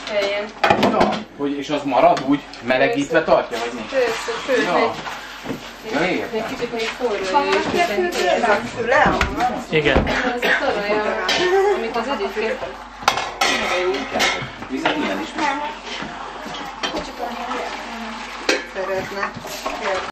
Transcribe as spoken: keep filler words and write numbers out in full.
helyen. Ja, hogy és az marad úgy melegítve tartja, vagy mi? Persze, főleg. Ja. Ja, Egy értem. kicsit még forró Van és neki a fürdőben? A füle? Igen. ez a talaja, amit az Edith kért. Vizet ilyen is. Nem. Csak olyan szeretne.